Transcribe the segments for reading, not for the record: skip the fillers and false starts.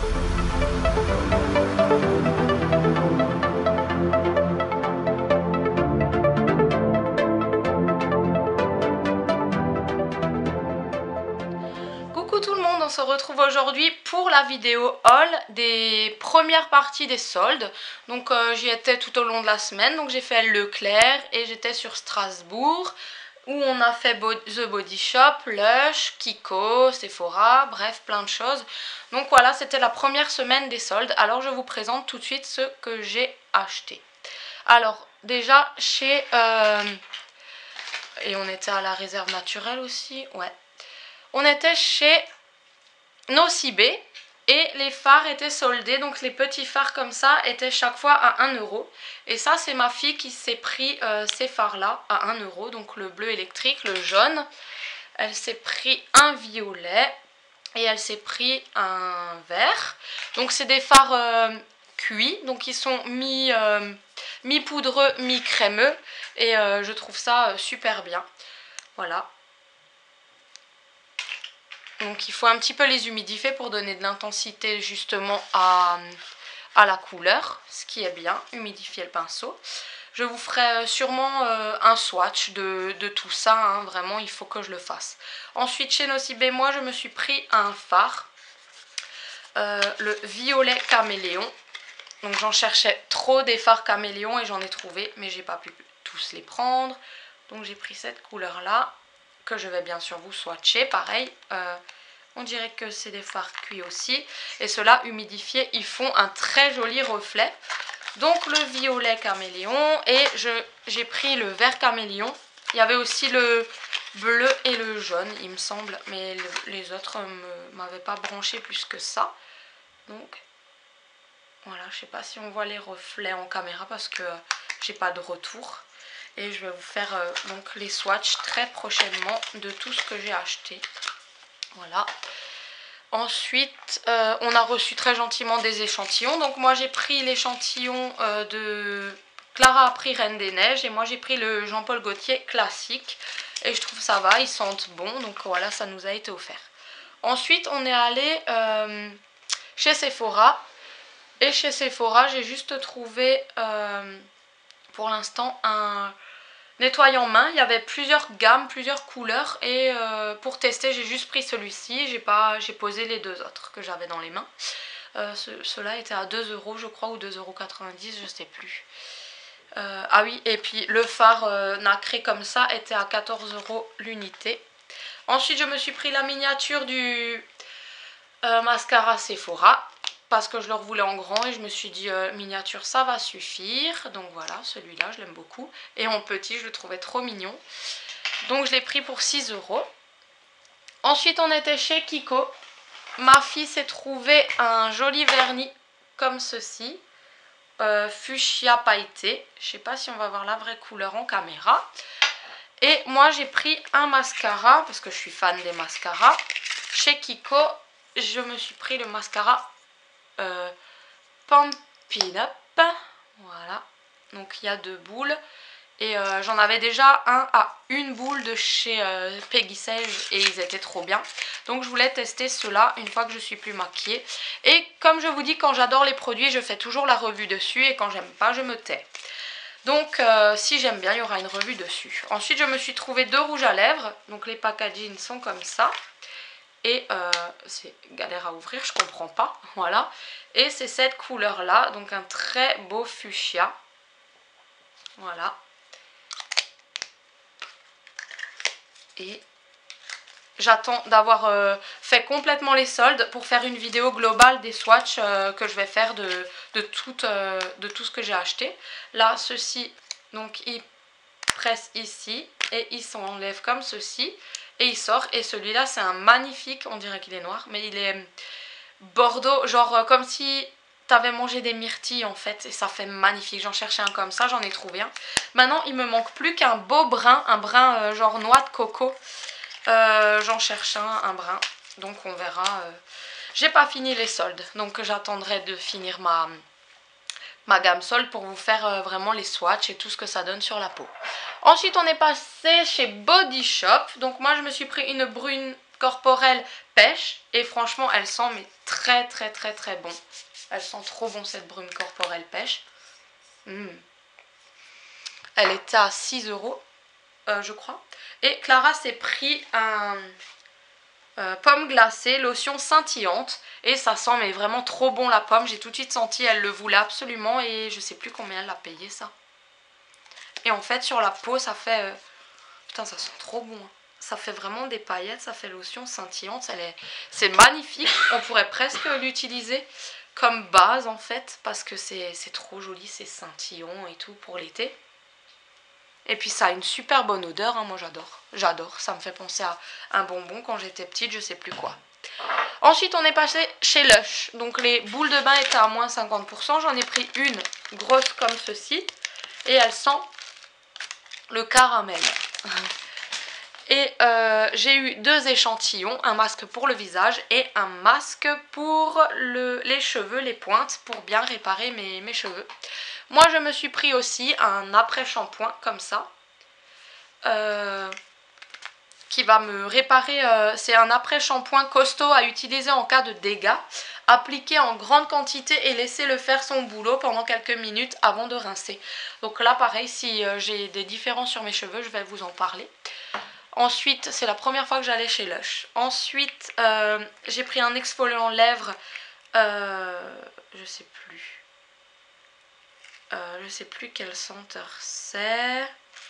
Coucou tout le monde, on se retrouve aujourd'hui pour la vidéo haul des premières parties des soldes. Donc j'y étais tout au long de la semaine, donc j'ai fait Leclerc et j'étais sur Strasbourg où on a fait The Body Shop, Lush, Kiko, Sephora, bref plein de choses. Donc voilà, c'était la première semaine des soldes. Alors je vous présente tout de suite ce que j'ai acheté. Alors déjà chez... et on était à la réserve naturelle aussi, ouais. On était chez Nocibé et les fards étaient soldés, donc les petits fards comme ça étaient chaque fois à 1 €. Et ça c'est ma fille qui s'est pris ces fards là à 1 €, donc le bleu électrique, le jaune. Elle s'est pris un violet et elle s'est pris un vert. Donc c'est des fards cuits, donc ils sont mi-poudreux, mi-crémeux et je trouve ça super bien. Voilà. Donc il faut un petit peu les humidifier pour donner de l'intensité justement à la couleur, ce qui est bien, humidifier le pinceau. Je vous ferai sûrement un swatch de tout ça, hein, vraiment il faut que je le fasse. Ensuite chez Nocibé, moi je me suis pris un fard, le violet caméléon. Donc j'en cherchais trop des fards caméléon et j'en ai trouvé, mais j'ai pas pu tous les prendre. Donc j'ai pris cette couleur là, que je vais bien sûr vous swatcher, pareil. On dirait que c'est des fards cuits aussi. Et ceux-là, humidifiés, ils font un très joli reflet. Donc le violet caméléon et j'ai pris le vert caméléon. Il y avait aussi le bleu et le jaune, il me semble. Mais les autres ne m'avaient pas branché plus que ça. Donc voilà, je sais pas si on voit les reflets en caméra parce que j'ai pas de retour. Et je vais vous faire donc les swatchs très prochainement de tout ce que j'ai acheté. Voilà. Ensuite, on a reçu très gentiment des échantillons. Donc moi j'ai pris l'échantillon de Clara a pris Reine des Neiges. Et moi j'ai pris le Jean-Paul Gaultier classique. Et je trouve ça va, ils sentent bon. Donc voilà, ça nous a été offert. Ensuite, on est allé chez Sephora. Et chez Sephora, j'ai juste trouvé pour l'instant un nettoyant main. Il y avait plusieurs gammes, plusieurs couleurs. Et pour tester, j'ai juste pris celui-ci. J'ai posé les deux autres que j'avais dans les mains. Ceux-là étaient à 2 € je crois, ou 2,90 €, je sais plus. Ah oui, et puis le fard nacré comme ça était à 14 € l'unité. Ensuite, je me suis pris la miniature du mascara Sephora. Parce que je le voulais en grand et je me suis dit miniature ça va suffire. Donc voilà, celui-là je l'aime beaucoup. Et en petit je le trouvais trop mignon. Donc je l'ai pris pour 6 €. Ensuite on était chez Kiko. Ma fille s'est trouvé un joli vernis comme ceci. Fuchsia pailleté. Je sais pas si on va voir la vraie couleur en caméra. Et moi j'ai pris un mascara parce que je suis fan des mascaras. Chez Kiko je me suis pris le mascara Pump It Up, voilà, donc il y a 2 boules et j'en avais déjà un à une boule de chez Peggy Sage et ils étaient trop bien, donc je voulais tester ceux-là une fois que je suis plus maquillée. Et comme je vous dis, quand j'adore les produits je fais toujours la revue dessus et quand j'aime pas je me tais. Donc si j'aime bien il y aura une revue dessus. Ensuite je me suis trouvé 2 rouges à lèvres, donc les packaging sont comme ça. Et c'est galère à ouvrir, je comprends pas, voilà. Et c'est cette couleur là, donc un très beau fuchsia. Voilà. Et j'attends d'avoir fait complètement les soldes pour faire une vidéo globale des swatchs que je vais faire de tout ce que j'ai acheté. Là, ceci, donc il presse ici et il s'enlève comme ceci. Et il sort, et celui-là c'est un magnifique, on dirait qu'il est noir, mais il est bordeaux, genre comme si t'avais mangé des myrtilles en fait, et ça fait magnifique. J'en cherchais un comme ça, j'en ai trouvé un. Maintenant il me manque plus qu'un beau brun, un brun genre noix de coco. J'en cherche un brun, donc on verra. J'ai pas fini les soldes, donc j'attendrai de finir ma gamme solde pour vous faire vraiment les swatchs et tout ce que ça donne sur la peau. Ensuite on est passé chez Body Shop. Donc moi je me suis pris une brune corporelle pêche. Et franchement, elle sent mais très très très très bon. Elle sent trop bon cette brume corporelle pêche. Elle était à 6 € je crois. Et Clara s'est pris un pomme glacée, lotion scintillante. Et ça sent mais vraiment trop bon la pomme. J'ai tout de suite senti, elle le voulait absolument. Et je sais plus combien elle a payé ça. Et en fait sur la peau ça fait... putain ça sent trop bon. Ça fait vraiment des paillettes, ça fait lotion scintillante. C'est magnifique. On pourrait presque l'utiliser comme base en fait. Parce que c'est trop joli, c'est scintillant et tout pour l'été. Et puis ça a une super bonne odeur, hein, moi j'adore. J'adore, ça me fait penser à un bonbon quand j'étais petite, je sais plus quoi. Ensuite on est passé chez Lush. Donc les boules de bain étaient à moins 50%. J'en ai pris une grosse comme ceci. Et elle sent le caramel. Et j'ai eu 2 échantillons, un masque pour le visage et un masque pour les cheveux, les pointes, pour bien réparer mes cheveux. Moi je me suis pris aussi un après-shampoing comme ça, qui va me réparer, c'est un après-shampoing costaud à utiliser en cas de dégâts, appliquer en grande quantité et laisser le faire son boulot pendant quelques minutes avant de rincer. Donc là pareil, si j'ai des différences sur mes cheveux, je vais vous en parler. Ensuite, c'est la première fois que j'allais chez Lush. Ensuite, j'ai pris un exfoliant lèvres, je sais plus. Je sais plus quelle senteur c'est.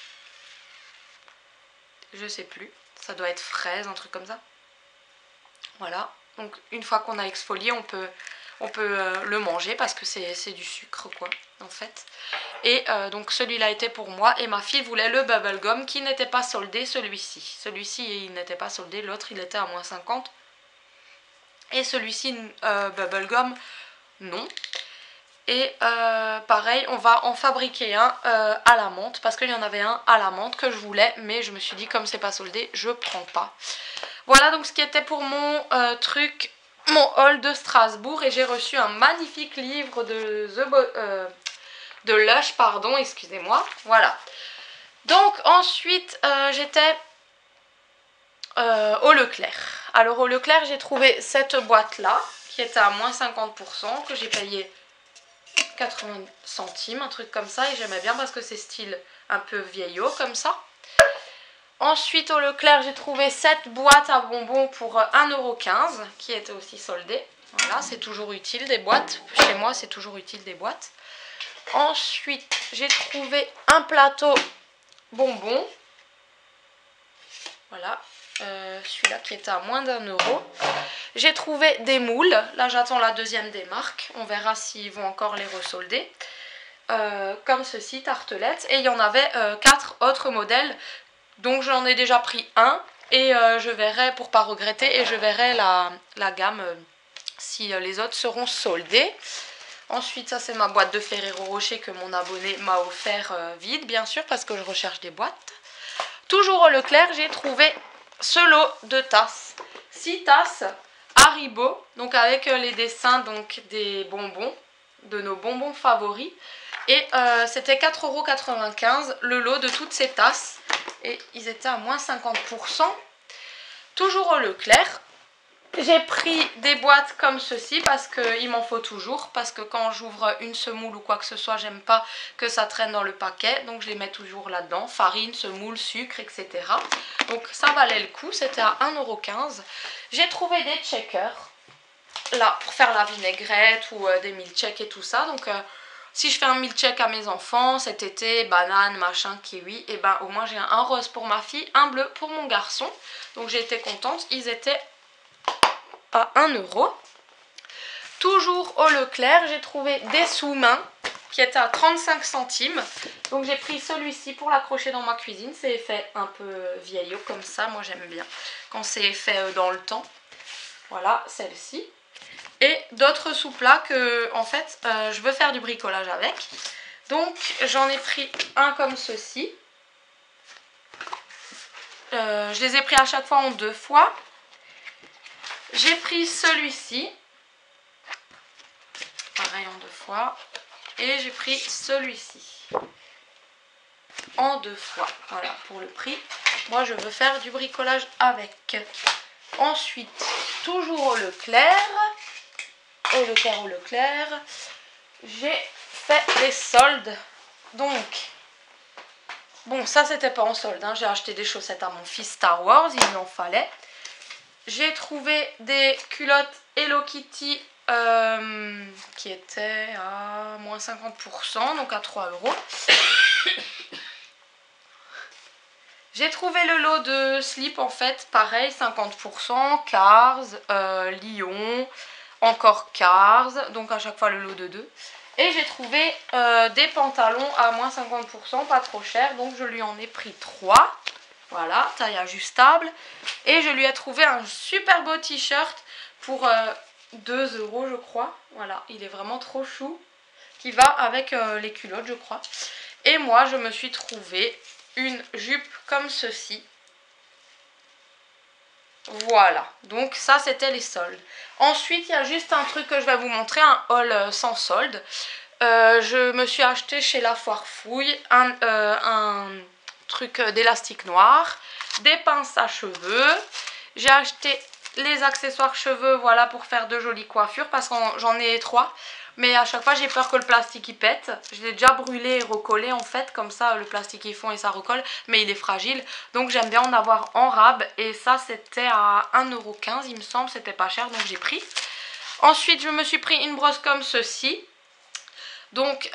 Je sais plus. Ça doit être fraise, un truc comme ça. Voilà. Donc une fois qu'on a exfolié, on peut le manger parce que c'est du sucre quoi en fait. Et donc celui-là était pour moi et ma fille voulait le bubblegum qui n'était pas soldé, celui-ci. Celui-ci il n'était pas soldé, l'autre il était à moins 50. Et celui-ci bubblegum non. Et pareil, on va en fabriquer un à la menthe parce qu'il y en avait un à la menthe que je voulais, mais je me suis dit comme c'est pas soldé, je prends pas. Voilà donc ce qui était pour mon mon haul de Strasbourg et j'ai reçu un magnifique livre de Lush, pardon, excusez-moi. Voilà. Donc ensuite j'étais au Leclerc. Alors au Leclerc j'ai trouvé cette boîte là qui était à moins 50%, que j'ai payé 80 centimes, un truc comme ça, et j'aimais bien parce que c'est style un peu vieillot comme ça. Ensuite au Leclerc j'ai trouvé cette boîte à bonbons pour 1,15 € qui était aussi soldée. Voilà, c'est toujours utile des boîtes, chez moi c'est toujours utile des boîtes. Ensuite j'ai trouvé un plateau bonbons. Voilà, celui-là qui était à moins d'1 €. J'ai trouvé des moules, là j'attends la deuxième des marques, on verra s'ils vont encore les resolder. Comme ceci, tartelettes, et il y en avait 4 autres modèles, donc j'en ai déjà pris un, et je verrai, pour pas regretter, et je verrai la gamme si les autres seront soldés. Ensuite ça c'est ma boîte de Ferrero Rocher que mon abonné m'a offert vide bien sûr, parce que je recherche des boîtes. Toujours au Leclerc j'ai trouvé ce lot de tasses, 6 tasses Haribo, donc avec les dessins donc des bonbons, de nos bonbons favoris. Et c'était 4,95 € le lot de toutes ces tasses. Et ils étaient à moins 50%. Toujours au Leclerc. J'ai pris des boîtes comme ceci parce qu'il m'en faut toujours. Parce que quand j'ouvre une semoule ou quoi que ce soit, j'aime pas que ça traîne dans le paquet. Donc je les mets toujours là-dedans. Farine, semoule, sucre, etc. Donc ça valait le coup. C'était à 1,15 €. J'ai trouvé des checkers. Là, pour faire la vinaigrette ou des milkshakes et tout ça. Donc si je fais un milkshake à mes enfants cet été, banane, machin, kiwi, et ben au moins j'ai un rose pour ma fille, un bleu pour mon garçon. Donc j'ai été contente. Ils étaient à 1 €. Toujours au Leclerc, j'ai trouvé des sous-mains qui étaient à 35 centimes. Donc j'ai pris celui-ci pour l'accrocher dans ma cuisine. C'est fait un peu vieillot comme ça. Moi j'aime bien quand c'est fait dans le temps. Voilà, celle-ci. Et d'autres sous-plats que en fait je veux faire du bricolage avec. Donc j'en ai pris un comme ceci. Je les ai pris à chaque fois en 2 fois. J'ai pris celui-ci. Pareil en 2 fois. Et j'ai pris celui-ci. En 2 fois. Voilà, pour le prix. Moi je veux faire du bricolage avec. Ensuite, toujours au Leclerc, j'ai fait des soldes. Donc, bon, ça c'était pas en solde, hein. J'ai acheté des chaussettes à mon fils Star Wars, il lui en fallait. J'ai trouvé des culottes Hello Kitty qui étaient à moins 50%, donc à 3 €. J'ai trouvé le lot de slip en fait, pareil, 50%, Cars, Lyon, encore Cars, donc à chaque fois le lot de 2. Et j'ai trouvé des pantalons à moins 50%, pas trop cher, donc je lui en ai pris 3. Voilà, taille ajustable. Et je lui ai trouvé un super beau t-shirt pour 2 € je crois. Voilà, il est vraiment trop chou. Qui va avec les culottes je crois. Et moi je me suis trouvé une jupe comme ceci. Voilà, donc ça c'était les soldes. Ensuite il y a juste un truc que je vais vous montrer, un haul sans solde. Je me suis acheté chez La Foire Fouille un truc d'élastique noir, des pinces à cheveux. J'ai acheté les accessoires cheveux, voilà, pour faire de jolies coiffures parce que j'en ai 3. Mais à chaque fois j'ai peur que le plastique il pète. Je l'ai déjà brûlé et recollé en fait, comme ça le plastique il fond et ça recolle, mais il est fragile. Donc j'aime bien en avoir en rab et ça c'était à 1,15 € il me semble, c'était pas cher donc j'ai pris. Ensuite je me suis pris une brosse comme ceci. Donc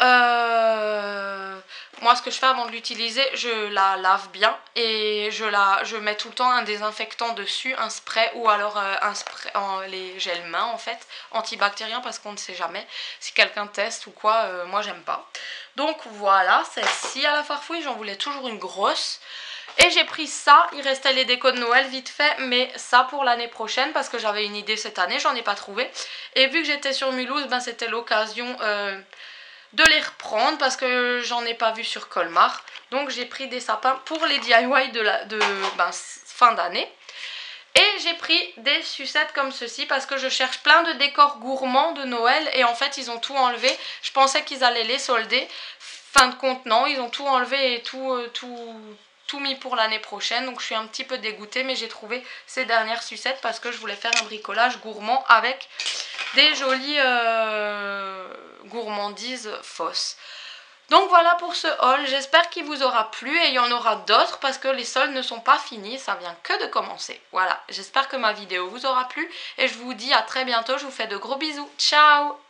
moi ce que je fais avant de l'utiliser, je la lave bien et je mets tout le temps un désinfectant dessus, un spray ou alors un spray, les gels mains en fait, antibactérien parce qu'on ne sait jamais si quelqu'un teste ou quoi, moi j'aime pas. Donc voilà, celle-ci à La Foire Fouille, j'en voulais toujours une grosse. Et j'ai pris ça, il restait les décos de Noël vite fait, mais ça pour l'année prochaine parce que j'avais une idée cette année, j'en ai pas trouvé. Et vu que j'étais sur Mulhouse, ben c'était l'occasion de les reprendre parce que j'en ai pas vu sur Colmar. Donc j'ai pris des sapins pour les DIY de fin d'année. Et j'ai pris des sucettes comme ceci parce que je cherche plein de décors gourmands de Noël et en fait ils ont tout enlevé. Je pensais qu'ils allaient les solder. Fin de compte non, ils ont tout enlevé et tout mis pour l'année prochaine. Donc je suis un petit peu dégoûtée mais j'ai trouvé ces dernières sucettes parce que je voulais faire un bricolage gourmand avec des jolies gourmandises fausses. Donc voilà pour ce haul, j'espère qu'il vous aura plu et il y en aura d'autres parce que les soldes ne sont pas finis, ça vient que de commencer. Voilà, j'espère que ma vidéo vous aura plu et je vous dis à très bientôt, je vous fais de gros bisous, ciao!